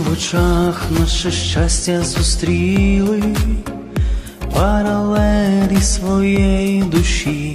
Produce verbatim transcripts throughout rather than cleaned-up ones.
В очах наше щастя зустріли паралелі своєї душі,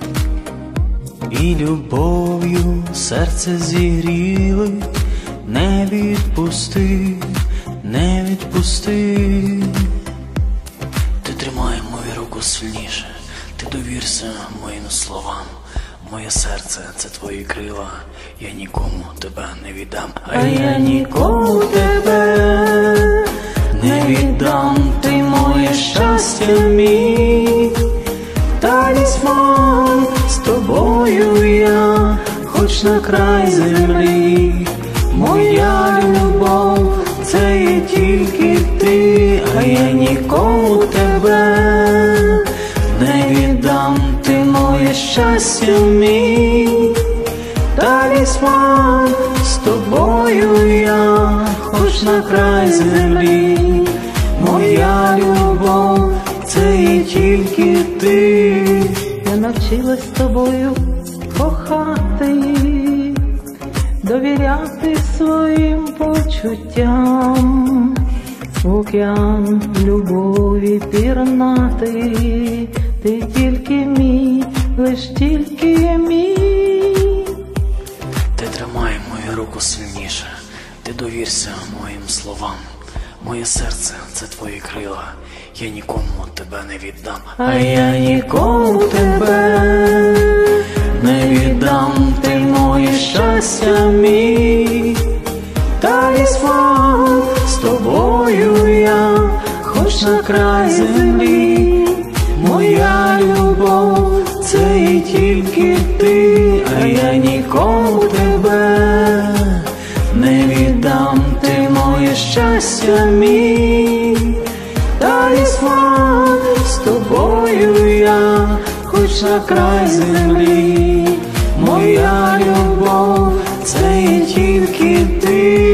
і любов'ю серце зігріли. Не відпусти, не відпусти. Ти тримай мою руку сильніше, ти довірся моїм словам. Моє серце – це твої крила, я нікому тебе не віддам. А я нікому тебе не віддам, ти моє щастя мій. Талісман, з тобою я, хоч на край землі. Моя любов – це є тільки ти, а я нікому тебе не віддам, ти моє щастя мій. Талісман, з тобою я, хоч на край землі. Моя любов – це є тільки ти. Я навчилась тобою кохати, довіряти своїм почуттям, в океан любові пірнати. Ти тільки мій, лиш тільки мій. Ти тримай мою руку сильніше, ти довірся моїм словам. Моє серце – це твої крила, я нікому тебе не віддам. А я нікому тебе не віддам, ти моє щастя мій. Талісман, з тобою я, хоч на край землі. Моя любов – це є тільки ти, а я нікому тебе не віддам, ти моє щастя мій. Талісман, з тобою я, хоч на край землі. Моя любов – це є тільки ти.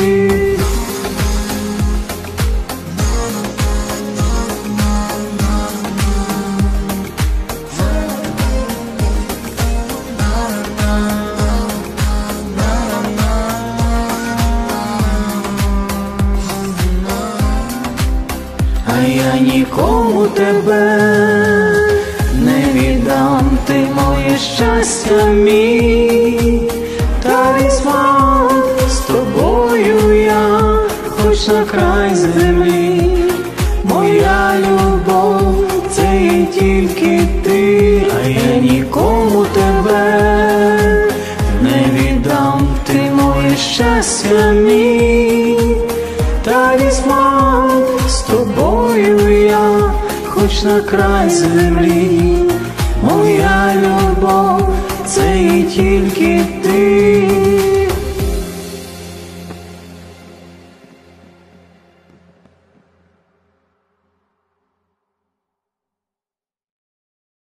А я нікому тебе не віддам, ти моє щастя мій. Талісман, з тобою я, хоч на край землі. Моя любов – це є тільки ти, а я нікому тебе не віддам, ти моє щастя мій. Талісман, з тобою я, хоч на край землі. Моя любов – це є тільки ти.